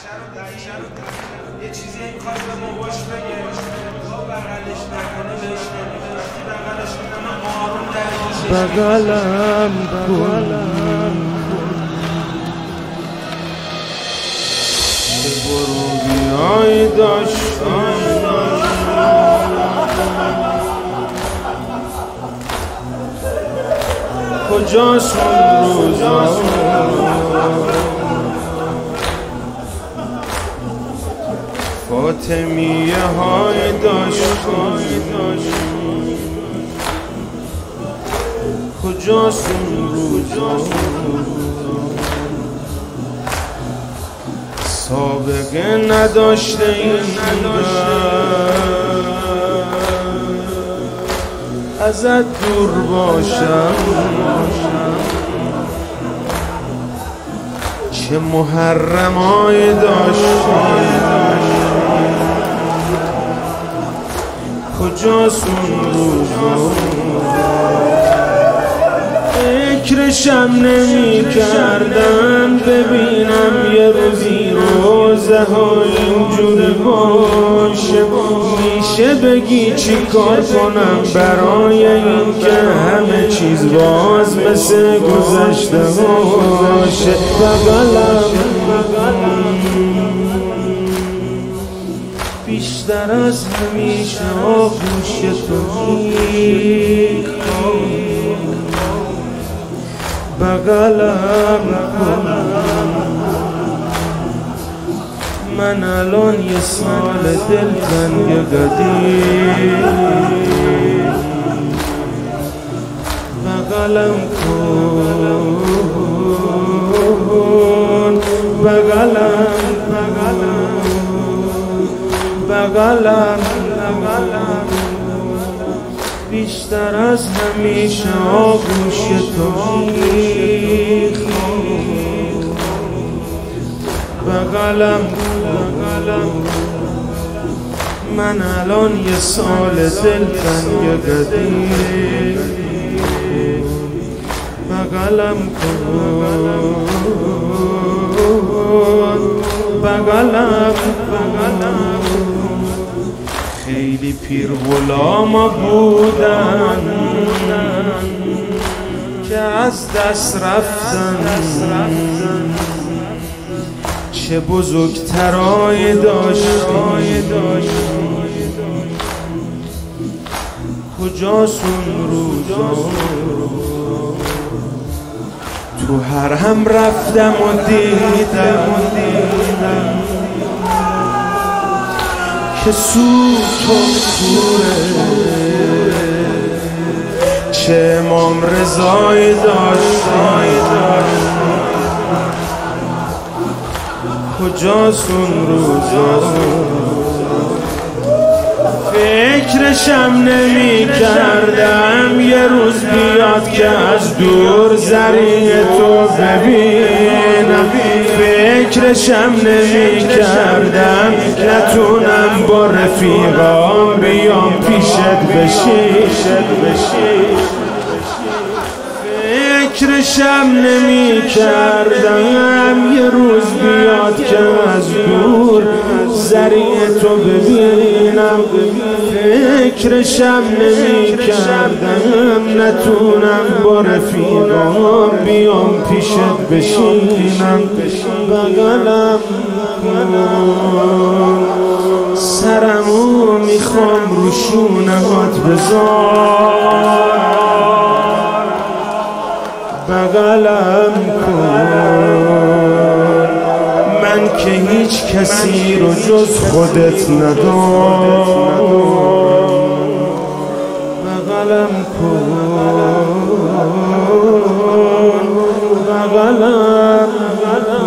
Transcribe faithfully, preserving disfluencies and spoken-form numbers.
یه چیزی میخواست به ما باش بگه تا بغلش نکنه بهش نمیده بغلش کنم آروم در بغلم بغلم چه برو بیایی داشتم کجاست اون روزا فاطمیه های داشتم کجاست اون روزا سابقه نداشته این ازت دور باشم چه محرمای داشتی کجاست اون روزا فکرشم نمی کردم ببینم یه روزی روزه ها اینجوری باشه میشه بگی چی کار کنم برای این که همه چیز باز مثل گذشته باشه بغلم بیشتر از همیشه آغوش تو میخوام بغلم کن من الان یه سال دلتنگ قدیم بغلم کن بغلم بغلم بغلم بغلم بیشتر از همیشه آغوش تو میخوام بغلم بغلم من الان یه سال دلتنگ قدیم بغلم کن بغلم بغلم خیلی پیر غلاما بودن که از دست رفتن چه بزرگترای داشتی کجاست اون روزا تو حرم رفتم و دیدم که سوت و کوره چه امام رضایی داشتی کجاست اون روزا فکرشم نمی کردم یه روز بیاد که از دور زریع تو ببینم فکرشم نمی کردم نتونم با رفیقام بیام پیشت بشی فکرشم نمی کردم یه روز بیاد که از دور زریع تو ببینم فکرشم نمی کردم نتونم با رفیقام بیام پیشت بشینم بغلم سرمو میخوام رو شونهات بذار بغلم کن من که هیچ کسی رو جز خودت ندارم بغلم کن بغلم